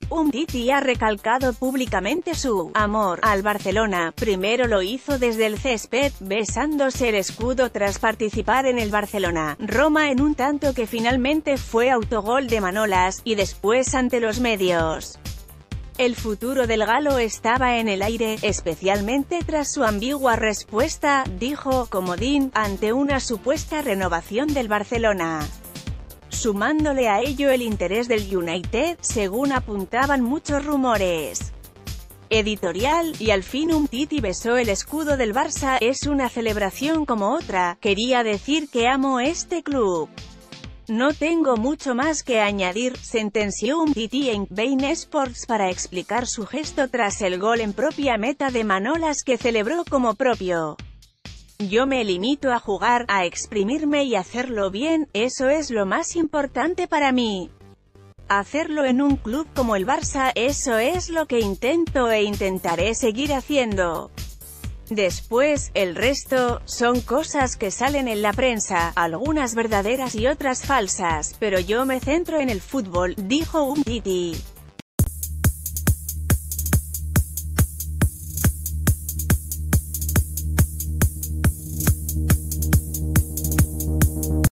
Umtiti ha recalcado públicamente su amor al Barcelona. Primero lo hizo desde el césped, besándose el escudo tras participar en el Barcelona-Roma en un tanto que finalmente fue autogol de Manolas, y después ante los medios. El futuro del galo estaba en el aire, especialmente tras su ambigua respuesta, dijo Comodín, ante una supuesta renovación del Barcelona. Sumándole a ello el interés del United, según apuntaban muchos rumores. Editorial, y al fin Umtiti besó el escudo del Barça, es una celebración como otra, quería decir que amo este club. No tengo mucho más que añadir, sentenció Umtiti en Bein Sports para explicar su gesto tras el gol en propia meta de Manolas que celebró como propio. Yo me limito a jugar, a exprimirme y hacerlo bien, eso es lo más importante para mí. Hacerlo en un club como el Barça, eso es lo que intento e intentaré seguir haciendo. Después, el resto, son cosas que salen en la prensa, algunas verdaderas y otras falsas, pero yo me centro en el fútbol, dijo Umtiti.